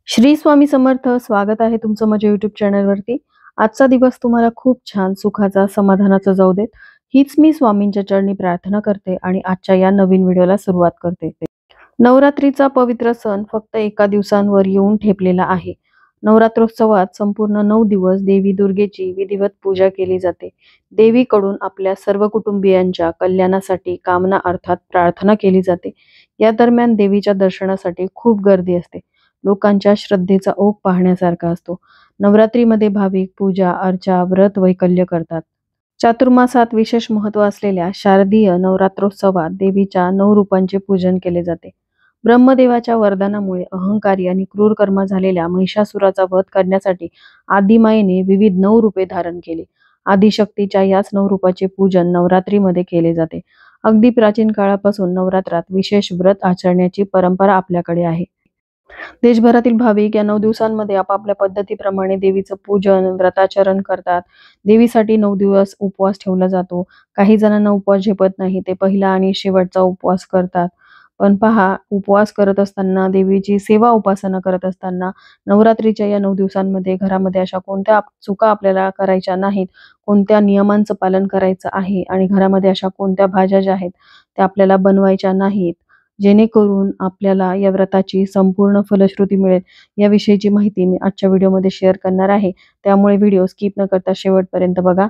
श्री स्वामी समर्थ. स्वागत आहे तुमचं माझ्या YouTube चॅनलवरती. आजचा दिवस तुम्हाला खूप छान सुखाचा समाधानाचा जाऊ देत, हीच मी स्वामींच्या चरणी प्रार्थना करते आणि आजच्या या नवीन व्हिडिओला सुरुवात करते. नवरात्रीचा पवित्र सण फक्त एका दिवसांवर येऊन ठेपलेला आहे. नवरात्रोत्सवात संपूर्ण 9 दिवस देवी दुर्गेची विधिवत पूजा केली जाते. देवीकडून आपल्या सर्व कुटुंबियांच्या कल्याणासाठी कामना अर्थात प्रार्थना केली जाते. या दरम्यान देवीच्या दर्शनासाठी खूप गर्दी असते. लोकांच्या श्रद्धेचा ओघ पाहण्यासारखा असतो. नवरात्रीमध्ये भाविक पूजा, अर्चा, व्रत, वैकल्य करतात. चातुर्मासात विशेष महत्त्व असलेल्या शारदीय नवरात्रोत्सवात देवीच्या 9 रूपांचे पूजन केले जाते. ब्रह्मदेवाच्या वरदानामुळे अहंकारी आणि क्रूर कर्म झालेल्या महिषासुराचा वध करण्यासाठी आदिमायेने विविध 9 रूपे धारण केली. आदिशक्तीच्या याच 9 रूपाचे पूजन नवरात्रीमध्ये केले जाते. अगदी प्राचीन काळापासून नवरात्रात विशेष व्रत आचरण्याची परंपरा आपल्याकडे आहे. देशभरातील भाविक या 9 दिवसांमध्ये आपापल्या पद्धतीप्रमाणे देवीचं पूजन, व्रताचरण करतात. देवीसाठी 9 दिवस उपवास ठेवला जातो. काही जणांना उपवास झेपत नाही, ते पहिला आणि शेवटचा उपवास करतात. पण पहा, उपवास करत असताना, देवीची सेवा उपासना करत असताना नवरात्रीच्या या 9 दिवसांमध्ये घरामध्ये अशा कोणत्या चुका आपल्याला करायच्या नाहीत, कोणत्या नियमांचं पालन करायचं आहे आणि घरामध्ये अशा कोणत्या भाज्या ज्या आहेत त्या आपल्याला बनवायच्या नाहीत, जेणेकरून आपल्याला या व्रताची संपूर्ण फलश्रुती मिळेल, याविषयीची माहिती मी आजच्या व्हिडिओमध्ये शेअर करणार आहे. त्यामुळे व्हिडिओ स्किप न करता शेवटपर्यंत बघा.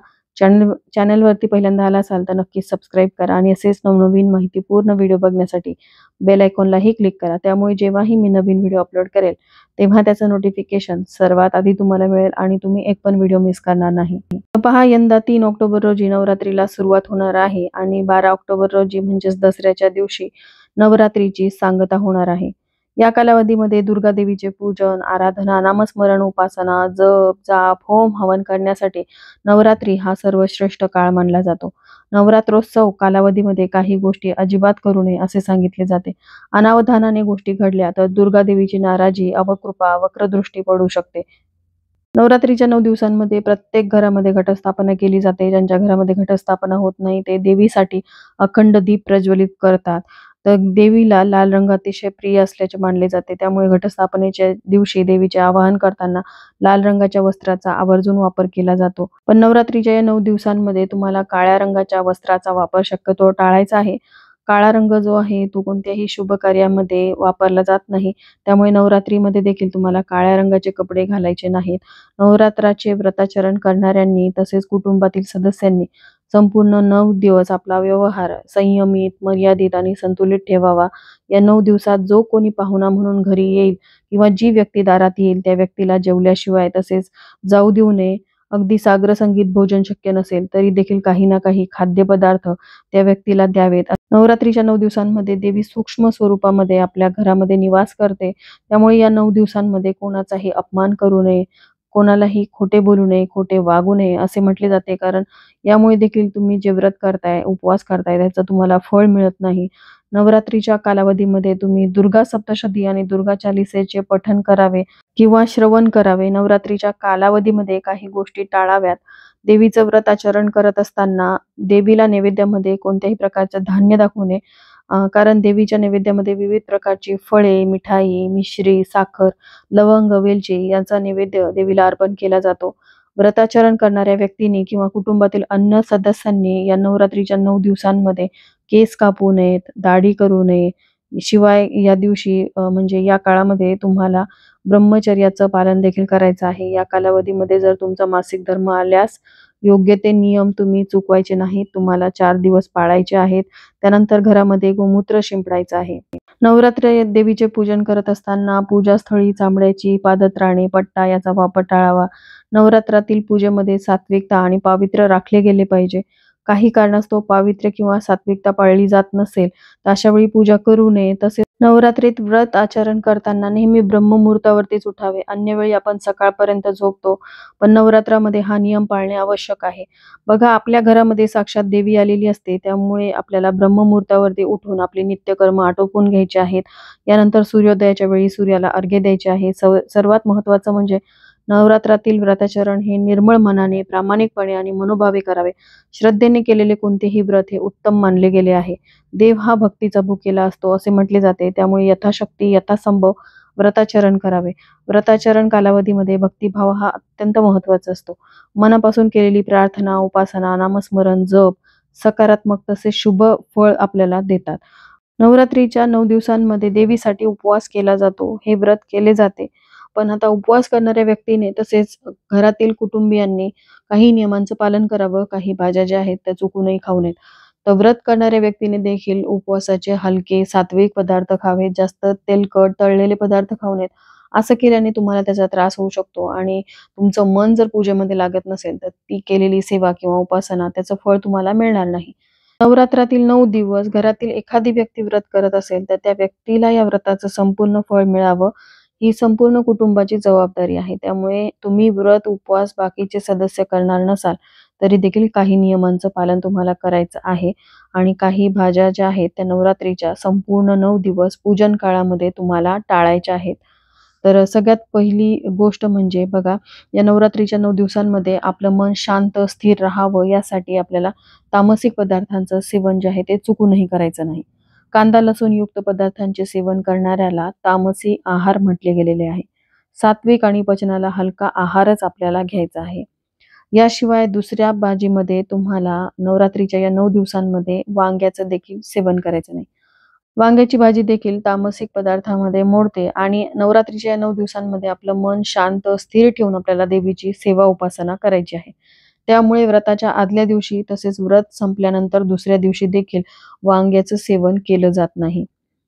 चॅनलवरती पहिल्यांदा आला असाल तर नक्की सबस्क्राईब करा आणि असेच नवनवीन माहितीपूर्ण व्हिडिओ बघण्यासाठी बेल आयकॉनलाही क्लिक करा. त्यामुळे जेव्हाही मी नवीन व्हिडिओ अपलोड करेल तेव्हा त्याचं नोटिफिकेशन सर्वात आधी तुम्हाला मिळेल आणि तुम्ही एक पण व्हिडिओ मिस करणार नाही. पहा, यंदा 3 ऑक्टोबर रोजी नवरात्रीला सुरुवात होणार आहे आणि 12 ऑक्टोबर रोजी म्हणजेच दसऱ्याच्या दिवशी नवरात्रीची सांगता होणार आहे. या कालावधीमध्ये दुर्गा देवीचे पूजन, आराधना, नामस्मरण, उपासना, जप, जाप, होम, हवन करण्यासाठी नवरात्री हा सर्वश्रेष्ठ काळ मानला जातो. नवरात्रोत्सव कालावधीमध्ये काही गोष्टी अजिबात करू नये असे सांगितले जाते. अनावधानाने गोष्टी घडल्या तर दुर्गा देवीची नाराजी, अवकृपा, वक्रदृष्टी पडू शकते. नवरात्रीच्या 9 दिवसांमध्ये प्रत्येक घरामध्ये घटस्थापना केली जाते. ज्यांच्या घरामध्ये घटस्थापना होत नाही ते देवीसाठी अखंड दीप प्रज्वलित करतात. तर देवीला लाल रंग अतिशय प्रिय असल्याचे मानले जाते. त्यामुळे घटस्थापनेच्या दिवशी देवीचे आवाहन करताना लाल रंगाच्या वस्त्राचा आवर्जून वापर केला जातो. पण नवरात्रीच्या या 9 दिवसांमध्ये तुम्हाला काळ्या रंगाच्या वस्त्राचा वापर शक्यतो टाळायचा आहे. काळा रंग जो आहे तो कोणत्याही शुभ कार्यामध्ये वापरला जात नाही. त्यामुळे नवरात्रीमध्ये देखील तुम्हाला काळ्या रंगाचे कपडे घालायचे नाहीत. नवरात्राचे व्रताचरण करणाऱ्यांनी तसेच कुटुंबातील सदस्यांनी संपूर्ण 9 दिवस आपला व्यवहार संयमित, मर्यादित आणि संतुलित ठेवावा. या 9 दिवसात जो कोणी पाहुणा म्हणून घरी येईल किंवा जी व्यक्ती दारात येईल त्या व्यक्तीला जेवल्याशिवाय तसेच जाऊ देऊ नये. अगदी साग्रसंगीत भोजन शक्य नसेल तरी देखील काही ना काही खाद्यपदार्थ त्या व्यक्तीला द्यावेत. नवरात्रीच्या 9 दिवसांमध्ये देवी सूक्ष्म स्वरूपामध्ये आपल्या घरामध्ये निवास करते. त्यामुळे या 9 दिवसांमध्ये कोणाचाही अपमान करू नये, कोणालाही खोटे बोलू नये, खोटे वागू नये असे म्हटले जाते. कारण यामुळे देखील तुम्ही जे व्रत करताय, उपवास करताय त्याचं तुम्हाला फळ मिळत नाही. नवरात्रीच्या कालावधीमध्ये तुम्ही दुर्गा सप्तशती आणि दुर्गा चालीसेचे पठण करावे किंवा श्रवण करावे. नवरात्रीच्या कालावधीमध्ये काही गोष्टी टाळाव्यात. देवीचं व्रत आचरण करत असताना देवीला नैवेद्यामध्ये कोणत्याही प्रकारचं धान्य दाखवू नये. कारण देवीच्या नैवेद्यामध्ये विविध प्रकारची फळे, मिठाई, मिश्री, साखर, लवंग, वेलची यांचा नैवेद्य देवीला अर्पण केला जातो. व्रताचरण करणाऱ्या व्यक्तींनी किंवा कुटुंबातील अन्य सदस्यांनी या नवरात्रीच्या 9 दिवसांमध्ये केस कापू नयेत, दाढी करू नये. शिवाय या दिवशी म्हणजे या काळामध्ये तुम्हाला ब्रह्मचर्याचं पालन देखील करायचं आहे. या कालावधीमध्ये जर तुमचा मासिक धर्म आल्यास योग्य ते नियम तुम्ही चुकवायचे नाहीत. तुम्हाला 4 दिवस पाळायचे आहेत. त्यानंतर घरामध्ये गोमूत्र शिंपडायचं आहे. नवरात्र देवीचे पूजन करत असताना पूजास्थळी चामड्याची पादत्राणे, पट्टा याचा वापर टाळावा. नवरात्रातील पूजेमध्ये सात्विकता आणि पावित्र्य राखले गेले पाहिजे. काही कारणास्तव पावित्र्य किंवा सात्विकता पाळली जात नसेल तर अशा वेळी पूजा करू नये. तसेच नवरात्रीत व्रत आचरण करताना नेहमी ब्रह्ममुहूर्तावरतीच उठावे. अन्य वेळी आपण सकाळपर्यंत झोपतो, पण नवरात्रामध्ये हा नियम पाळणे आवश्यक आहे. बघा, आपल्या घरामध्ये साक्षात देवी आलेली असते. त्यामुळे आपल्याला ब्रह्ममुहूर्तावरती उठून आपले नित्यकर्म आटोपून घ्यायचे आहेत. यानंतर सूर्योदयाच्या वेळी सूर्याला अर्घ्य द्यायचे आहे. सर्वात महत्त्वाचं म्हणजे नवरात्रातील व्रताचरण हे निर्मळ मनाने, प्रामाणिकपणे आणि मनोभावे करावे. श्रद्धेने केलेले कोणतेही व्रत हे उत्तम मानले गेले आहे. देव हा भक्तीचा भुकेला असतो असे म्हटले जाते. त्यामुळे यथाशक्ती, यथासंभव व्रताचरण करावे. व्रताचरण कालावधीमध्ये भक्तिभाव हा अत्यंत महत्त्वाचा असतो. मनापासून केलेली प्रार्थना, उपासना, नामस्मरण, जप सकारात्मक तसेच शुभ फळ आपल्याला देतात. नवरात्रीच्या 9 दिवसांमध्ये देवीसाठी उपवास केला जातो. हे व्रत केले जाते. पण आता उपवास करणाऱ्या व्यक्तीने तसेच घरातील कुटुंबियांनी काही नियमांचं पालन करावं. काही भाज्या ज्या आहेत त्या चुकूनही खाऊ नयेत. तर व्रत करणाऱ्या व्यक्तीने देखील उपवासाचे हलके सात्विक पदार्थ खावेत. जास्त तेलकट तळलेले पदार्थ खाऊ नयेत. असं केल्याने तुम्हाला त्याचा त्रास होऊ शकतो आणि तुमचं मन जर पूजेमध्ये लागत नसेल तर ती केलेली सेवा किंवा उपासना त्याचं फळ तुम्हाला मिळणार नाही. नवरात्रातील 9 दिवस घरातील एखादी व्यक्ती व्रत करत असेल तर त्या व्यक्तीला या व्रताचं संपूर्ण फळ मिळावं ही संपूर्ण कुटुंबाची जबाबदारी आहे. त्यामुळे तुम्ही व्रत, उपवास बाकीचे सदस्य करणार नसाल तरी देखील काही नियमांचं पालन तुम्हाला करायचं आहे आणि काही भाज्या ज्या आहेत त्या नवरात्रीच्या संपूर्ण 9 दिवस पूजन काळामध्ये तुम्हाला टाळायच्या आहेत. तर सगळ्यात पहिली गोष्ट म्हणजे बघा, या नवरात्रीच्या 9 दिवसांमध्ये आपलं मन शांत, स्थिर राहावं यासाठी आपल्याला तामसिक पदार्थांचं सेवन जे आहे ते चुकूनही करायचं नाही. कांदा, लसूण युक्त पदार्थांचे सेवन करणाऱ्याला तामसी आहार म्हटले गेलेले आहे. सात्विक आणि पचनाला हलका आहारच आपल्याला घ्यायचा आहे. याशिवाय दुसऱ्या भाजीमध्ये तुम्हाला नवरात्रीच्या या 9 दिवसांमध्ये वांग्याचं देखील सेवन करायचं नाही. वांग्याची भाजी देखील तामसिक पदार्थामध्ये मोडते आणि नवरात्रीच्या या 9 दिवसांमध्ये आपलं मन शांत, स्थिर ठेवून आपल्याला देवीची सेवा उपासना करायची आहे. त्यामुळे व्रताच्या आदल्या दिवशी तसेच व्रत संपल्यानंतर दुसऱ्या दिवशी देखील वांग्याचं सेवन केलं जात नाही.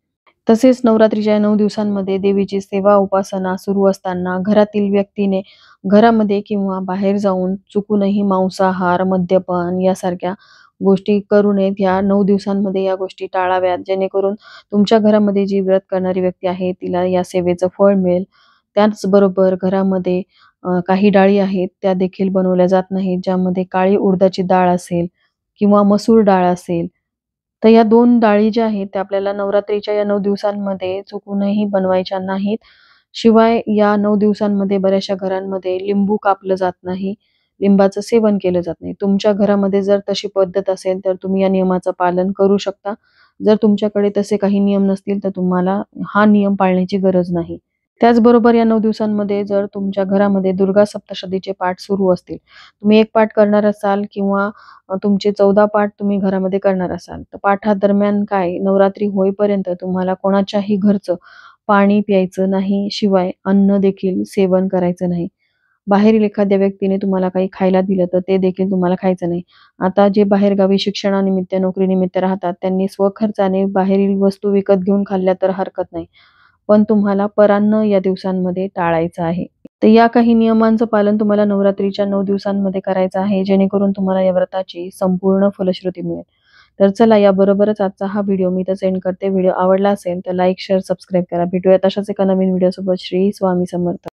तसेच नवरात्रीच्या या 9 दिवसांमध्ये देवीची सेवा उपासना सुरू असताना घरातील व्यक्तीने घरामध्ये किंवा बाहेर जाऊन चुकूनही मांसाहार, मद्यपान यासारख्या गोष्टी करू नयेत. या 9 दिवसांमध्ये या गोष्टी टाळाव्यात जेणेकरून तुमच्या घरामध्ये जी व्रत करणारी व्यक्ती आहे तिला या सेवेचं फळ मिळेल. त्याचबरोबर घरामध्ये काही डाळी आहेत त्या देखील बनवल्या जात नाहीत. ज्यामध्ये काळी उडदाची डाळ असेल किंवा मसूर डाळ असेल तर या 2 डाळी ज्या आहेत त्या आपल्याला नवरात्रीच्या या 9 दिवसांमध्ये चुकूनही बनवायच्या नाहीत. शिवाय या 9 दिवसांमध्ये बऱ्याचशा घरांमध्ये लिंबू कापलं जात नाही. लिंबाचं सेवन केलं जात नाही. तुमच्या घरामध्ये जर तशी पद्धत असेल तर तुम्ही या नियमाचं पालन करू शकता. जर तुमच्याकडे तसे काही नियम नसतील तर तुम्हाला हा नियम पाळण्याची गरज नाही. त्याचबरोबर या 9 दिवसांमध्ये जर तुमच्या घरामध्ये दुर्गा सप्तशतीचे पाठ सुरू असतील, तुम्ही एक पाठ करणार असाल किंवा तुमचे 14 पाठ तुम्ही घरामध्ये करणार असाल, तर पाठादरम्यान काय नवरात्री होईपर्यंत तुम्हाला कोणाच्याही घरचं पाणी प्यायचं नाही, शिवाय अन्न देखील सेवन करायचं नाही. बाहेरील एखाद्या व्यक्तीने तुम्हाला काही खायला दिलं तर ते देखील तुम्हाला खायचं नाही. आता जे बाहेरगावी शिक्षणानिमित्त, नोकरीनिमित्त राहतात त्यांनी स्वखर्चाने बाहेरील वस्तू विकत घेऊन खाल्ल्या तर हरकत नाही. पण तुम्हाला परान्न या दिवसांमध्ये टाळायचं आहे. तर या काही नियमांचं पालन तुम्हाला नवरात्रीच्या 9 दिवसांमध्ये करायचं आहे जेणेकरून तुम्हाला या व्रताची संपूर्ण फलश्रुती मिळेल. तर चला याबरोबरच आजचा हा व्हिडिओ मी इथं एंड करते. व्हिडिओ आवडला असेल तर लाईक, शेअर, सबस्क्राईब करा. भेटूयात अशाच एका नवीन व्हिडिओसोबत. श्री स्वामी समर्थ.